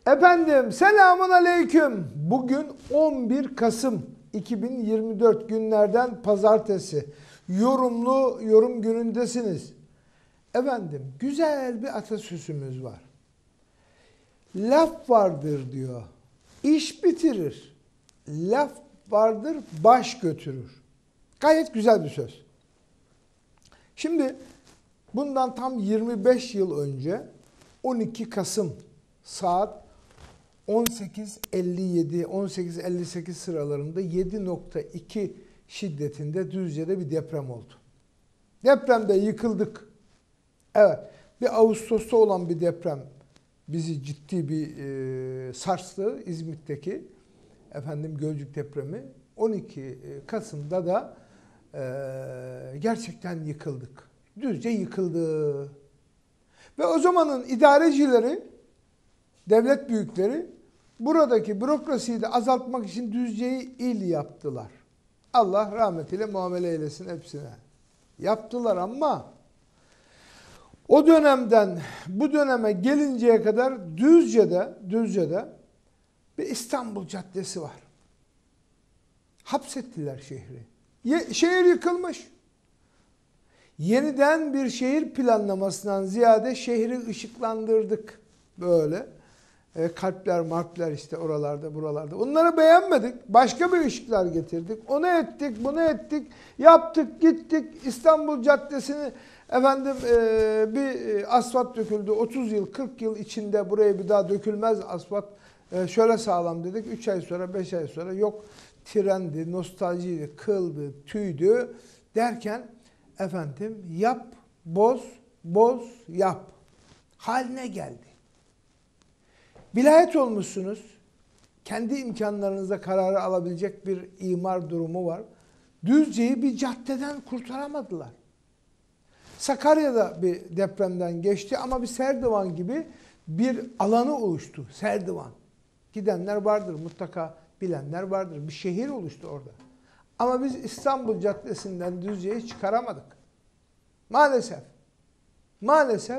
Efendim selamun aleyküm. Bugün 11 Kasım 2024 günlerden pazartesi. Yorum günündesiniz. Efendim güzel bir atasözümüz var. Laf vardır diyor, iş bitirir. Laf vardır, baş götürür. Gayet güzel bir söz. Şimdi bundan tam 25 yıl önce 12 Kasım saat 18.57-18.58 sıralarında 7.2 şiddetinde Düzce'de bir deprem oldu. Depremde yıkıldık. Evet, bir Ağustos'ta olan bir deprem bizi ciddi bir sarstı. İzmit'teki Gölcük depremi. 12 Kasım'da da gerçekten yıkıldık. Düzce yıkıldı. Ve o zamanın idarecileri, devlet büyükleri buradaki bürokrasiyi de azaltmak için Düzce'yi il yaptılar. Allah rahmetiyle muamele eylesin hepsine. Yaptılar ama o dönemden bu döneme gelinceye kadar Düzce'de bir İstanbul Caddesi var. Hapsettiler şehri. Şehir yıkılmış. Yeniden bir şehir planlamasından ziyade şehri ışıklandırdık böyle. Kalpler, marpler işte oralarda, buralarda. Onları beğenmedik. Başka bir ışıklar getirdik. Onu ettik, bunu ettik. Yaptık, gittik. İstanbul Caddesi'ni bir asfalt döküldü. 30 yıl, 40 yıl içinde buraya bir daha dökülmez asfalt. Şöyle sağlam dedik. 3 ay sonra, 5 ay sonra yok trendi, nostaljiydi, kıldı, tüydü derken yap, boz, yap haline geldi. Vilayet olmuşsunuz. Kendi imkanlarınızla kararı alabilecek bir imar durumu var. Düzce'yi bir caddeden kurtaramadılar. Sakarya'da bir depremden geçti ama bir Serdivan gibi bir alanı oluştu. Serdivan. Gidenler vardır, mutlaka bilenler vardır. Bir şehir oluştu orada. Ama biz İstanbul Caddesi'nden Düzce'yi çıkaramadık. Maalesef. Maalesef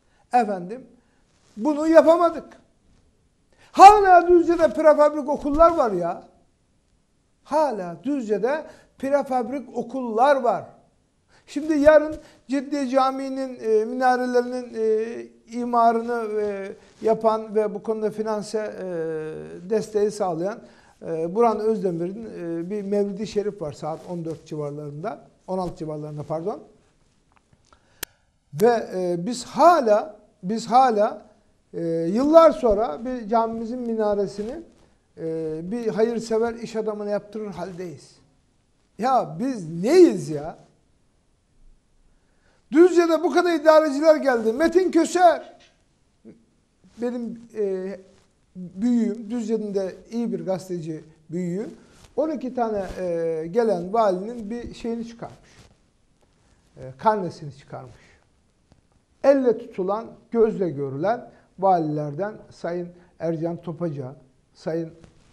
bunu yapamadık. Hala Düzce'de prefabrik okullar var ya. Hala Düzce'de prefabrik okullar var. Şimdi yarın Ciddiye Camii'nin minarelerinin imarını yapan ve bu konuda finanse desteği sağlayan Burhan Özdemir'in bir Mevlid-i Şerif var saat 14 civarlarında. 16 civarlarında pardon. Ve biz hala yıllar sonra bir camimizin minaresini bir hayırsever iş adamına yaptırır haldeyiz. Ya biz neyiz ya? Düzce'de bu kadar idareciler geldi. Metin Köser benim büyüğüm. Düzce'nin de iyi bir gazeteci büyüğü. 12 tane gelen valinin bir şeyini çıkarmış. Karnesini çıkarmış. Elle tutulan, gözle görülen valilerden Sayın Ercan Topaca, Sayın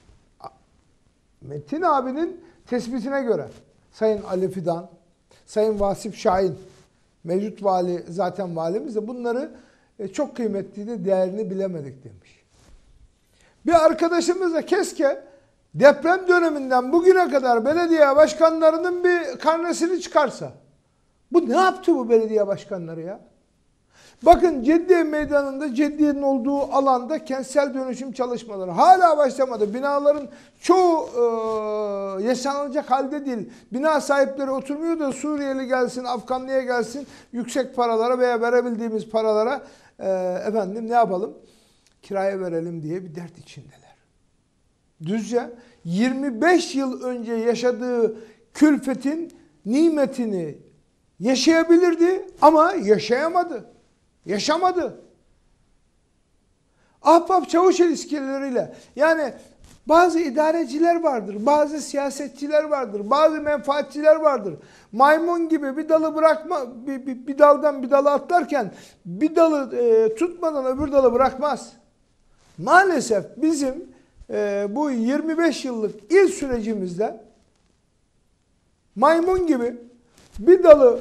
Metin abinin tespitine göre Sayın Ali Fidan, Sayın Vasip Şahin, mevcut vali zaten valimiz de bunları çok kıymetliydi, değerini bilemedik demiş. Bir arkadaşımız da keşke deprem döneminden bugüne kadar belediye başkanlarının bir karnesini çıkarsa. Bu ne yaptı bu belediye başkanları ya? Bakın Ciddiye Meydanı'nda, Ciddiye'nin olduğu alanda kentsel dönüşüm çalışmaları hala başlamadı. Binaların çoğu yaşanılacak halde değil. Bina sahipleri oturmuyor da Suriyeli gelsin, Afganlı'ya gelsin, yüksek paralara veya verebildiğimiz paralara ne yapalım? Kiraya verelim diye bir dert içindeler. Düzce 25 yıl önce yaşadığı külfetin nimetini yaşayabilirdi ama yaşayamadı. Yaşamadı. Ahbap çavuş ilişkileriyle yani bazı idareciler vardır, bazı siyasetçiler vardır, bazı menfaatçiler vardır. Maymun gibi bir dalı bırakma, bir daldan bir dala atlarken bir dalı tutmadan öbür dalı bırakmaz. Maalesef bizim bu 25 yıllık il sürecimizde maymun gibi bir dalı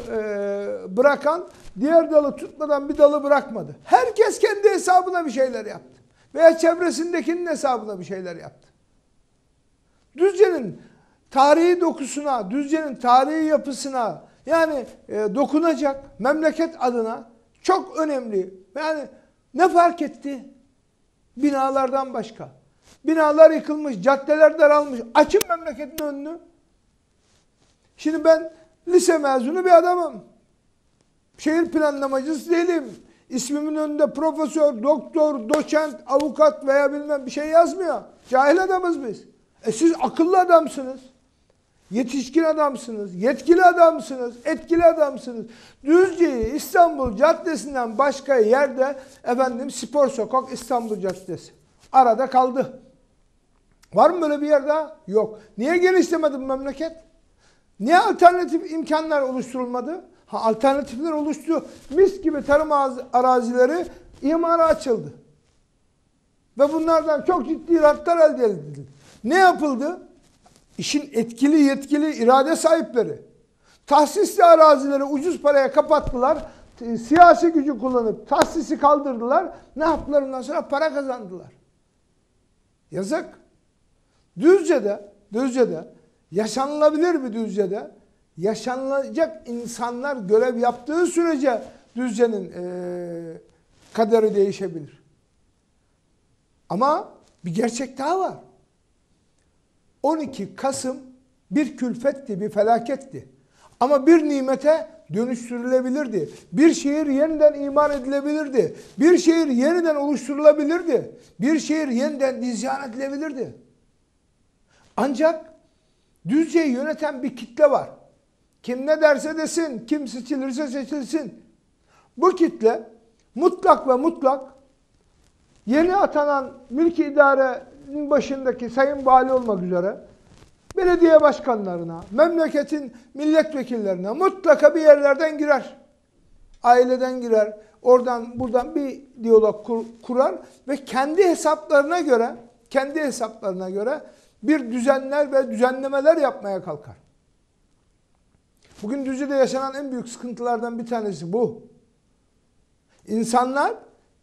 bırakan diğer dalı tutmadan bir dalı bırakmadı. Herkes kendi hesabına bir şeyler yaptı. veya çevresindekinin hesabına bir şeyler yaptı. Düzce'nin tarihi dokusuna, Düzce'nin tarihi yapısına yani dokunacak memleket adına çok önemli. Yani ne fark etti? Binalardan başka. Binalar yıkılmış, caddeler daralmış. Açın memleketin önünü. Şimdi ben lise mezunu bir adamım. Şehir planlamacısı değilim. İsmimin önünde profesör, doktor, doçent, avukat veya bilmem bir şey yazmıyor. Cahil adamız biz. Siz akıllı adamsınız. Yetişkin adamsınız. Yetkili adamsınız. Etkili adamsınız. Düzce'yi İstanbul Caddesi'nden başka yerde Spor Sokak İstanbul Caddesi. Arada kaldı. Var mı böyle bir yer daha? Yok. Niye genişlemedi bu memleket? Niye alternatif imkanlar oluşturulmadı? Alternatifler oluştu. Mis gibi tarım arazileri imara açıldı. Ve bunlardan çok ciddi rantlar elde edildi. Ne yapıldı? İşin etkili, yetkili, irade sahipleri. Tahsisli arazileri ucuz paraya kapattılar. Siyasi gücü kullanıp tahsisi kaldırdılar. Ne yaptılar ondan sonra? Para kazandılar. Yazık. Düzce'de yaşanılabilir bir Düzce'de yaşanılacak insanlar görev yaptığı sürece Düzce'nin kaderi değişebilir. Ama bir gerçek daha var. 12 Kasım bir külfetti, bir felaketti. Ama bir nimete dönüştürülebilirdi. Bir şehir yeniden imar edilebilirdi. Bir şehir yeniden oluşturulabilirdi. Bir şehir yeniden dizayn edilebilirdi. Ancak Düzce'yi yöneten bir kitle var. Kim ne derse desin, kim seçilirse seçilsin. Bu kitle mutlak ve mutlak yeni atanan mülki idarenin başındaki sayın vali olmak üzere belediye başkanlarına, memleketin milletvekillerine mutlaka bir yerlerden girer. Aileden girer. Oradan buradan bir diyalog kurar ve kendi hesaplarına göre bir düzenler ve düzenlemeler yapmaya kalkar. Bugün Düzce'de yaşanan en büyük sıkıntılardan bir tanesi bu. İnsanlar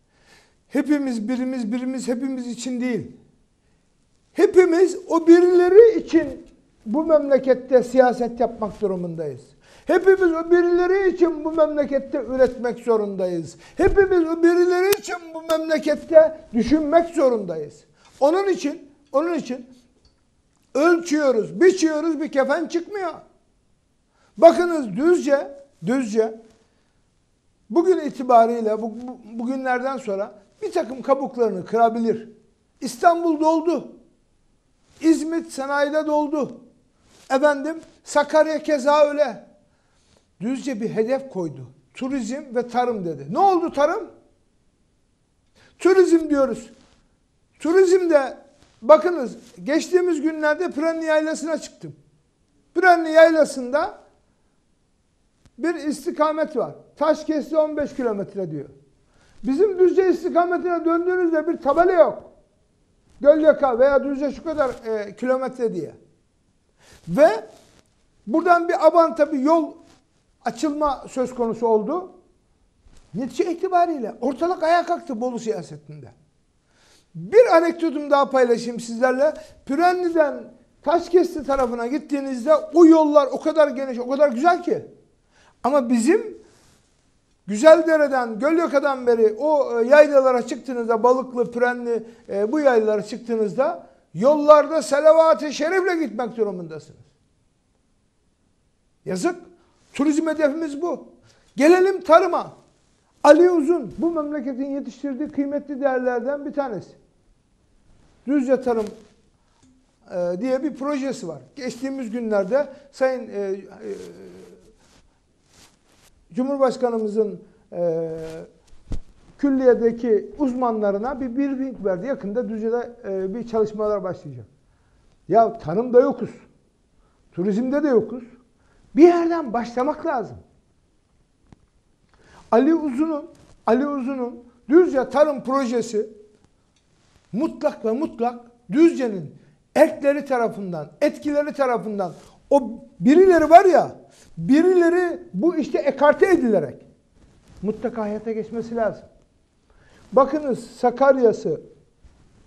birimiz hepimiz için değil. Hepimiz o birileri için bu memlekette siyaset yapmak durumundayız. Hepimiz o birileri için bu memlekette üretmek zorundayız. Hepimiz o birileri için bu memlekette düşünmek zorundayız. Onun için ölçüyoruz, biçiyoruz, bir kefen çıkmıyor. Bakınız Düzce bugün itibariyle bugünlerden sonra bir takım kabuklarını kırabilir. İstanbul doldu. İzmit sanayide doldu. Sakarya keza öyle. Düzce bir hedef koydu. Turizm ve tarım dedi. Ne oldu tarım? Turizm diyoruz. Turizmde bakınız geçtiğimiz günlerde Pürenli Yaylası'na çıktım. Pürenli Yaylası'nda bir istikamet var. Taşkesti 15 kilometre diyor. Bizim Düzce istikametine döndüğünüzde bir tabela yok. Gölyaka veya Düzce şu kadar kilometre diye. Ve buradan bir abanta bir yol açılma söz konusu oldu. Netice itibariyle ortalık ayağa kalktı Bolu siyasetinde. Bir anekdotum daha paylaşayım sizlerle. Pürenli'den Taşkesti tarafına gittiğinizde o yollar o kadar geniş, o kadar güzel ki. Ama bizim Güzeldere'den, Gölyaka'dan beri o yaylalara çıktığınızda, Balıklı, Pürenli bu yaylalara çıktığınızda yollarda selavat-ı şerifle gitmek durumundasınız. Yazık. Turizm hedefimiz bu. Gelelim tarıma. Ali Uzun bu memleketin yetiştirdiği kıymetli değerlerden bir tanesi. Düzce Tarım diye bir projesi var. Geçtiğimiz günlerde Sayın Cumhurbaşkanımızın külliyedeki uzmanlarına bir briefing verdi. Yakında Düzce'de bir çalışmalar başlayacak. Ya tarımda yokuz. Turizmde de yokuz. Bir yerden başlamak lazım. Ali Uzun'un Düzce Tarım Projesi mutlak ve mutlak Düzce'nin erkleri tarafından, etkileri tarafından o birileri var ya, birileri bu işte ekarte edilerek mutlaka hayata geçmesi lazım. Bakınız Sakarya'sı,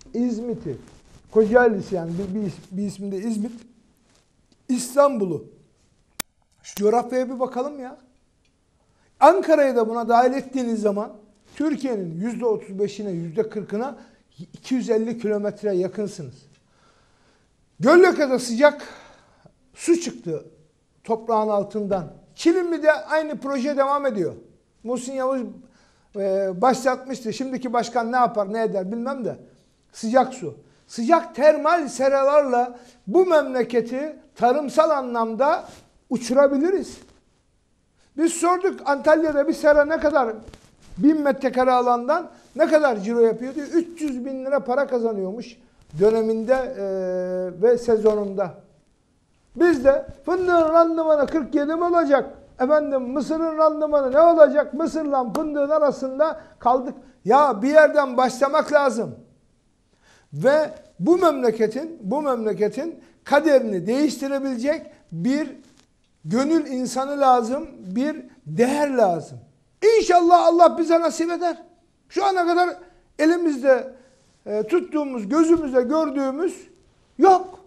İzmit'i, Kocaeli'si yani bir isminde İzmit, İstanbul'u. Şu coğrafyaya bir bakalım ya. Ankara'yı da buna dahil ettiğiniz zaman Türkiye'nin %35'ine, %40'ına 250 kilometre yakınsınız. Gölyaka'da sıcak su çıktı toprağın altından. Çilimli'de aynı proje devam ediyor. Muhsin Yavuz başlatmıştı. Şimdiki başkan ne yapar ne eder bilmem de. Sıcak su. Sıcak termal seralarla bu memleketi tarımsal anlamda uçurabiliriz. Biz sorduk Antalya'da bir sera ne kadar 1000 metrekare alandan ne kadar ciro yapıyordu? 300 bin lira para kazanıyormuş döneminde ve sezonunda. Biz de fındığın randımanı 47 mi olacak? Efendim mısırın randımanı ne olacak? Mısırla fındığın arasında kaldık. Ya bir yerden başlamak lazım. Ve bu memleketin kaderini değiştirebilecek bir gönül insanı lazım, bir değer lazım. İnşallah Allah bize nasip eder. Şu ana kadar elimizde tuttuğumuz, gözümüzde gördüğümüz yok.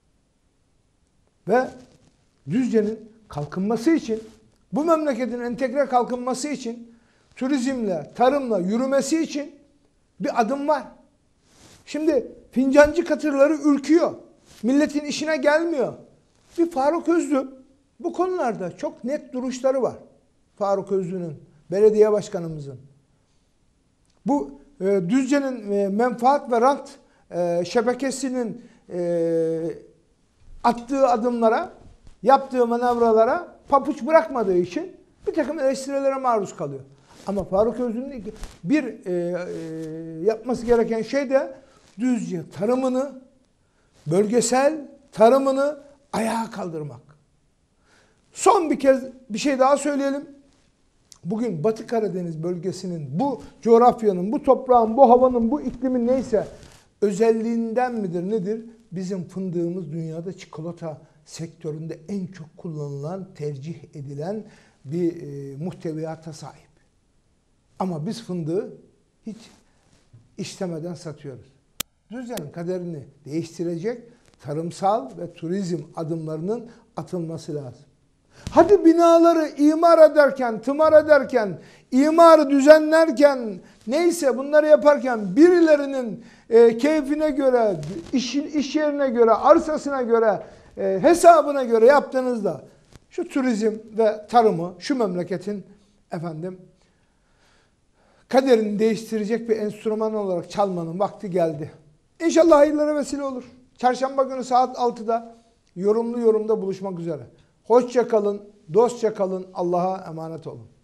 Ve Düzce'nin kalkınması için, bu memleketin entegre kalkınması için, turizmle, tarımla yürümesi için bir adım var. Şimdi fincancı katırları ürküyor. Milletin işine gelmiyor. Bir Faruk Özlü bu konularda çok net duruşları var. Faruk Özlü'nün, belediye başkanımızın. Bu Düzce'nin menfaat ve rant şebekesinin attığı adımlara, yaptığı manevralara papuç bırakmadığı için bir takım eleştirilere maruz kalıyor. Ama Faruk Özlü'nün bir yapması gereken şey de Düzce tarımını, bölgesel tarımını ayağa kaldırmak. Son bir kez bir şey daha söyleyelim. Bugün Batı Karadeniz bölgesinin, bu coğrafyanın, bu toprağın, bu havanın, bu iklimin neyse özelliğinden midir nedir? Bizim fındığımız dünyada çikolata sektöründe en çok kullanılan, tercih edilen bir muhteviyata sahip. Ama biz fındığı hiç işlemeden satıyoruz. Düzce'nin kaderini değiştirecek tarımsal ve turizm adımlarının atılması lazım. Hadi binaları imar ederken, tımar ederken, imarı düzenlerken, neyse bunları yaparken birilerinin keyfine göre, iş yerine göre, arsasına göre, hesabına göre yaptığınızda şu turizm ve tarımı, şu memleketin kaderini değiştirecek bir enstrüman olarak çalmanın vakti geldi. İnşallah hayırlara vesile olur. Çarşamba günü saat 6'da yorumda buluşmak üzere. Hoşça kalın, dostça kalın, Allah'a emanet olun.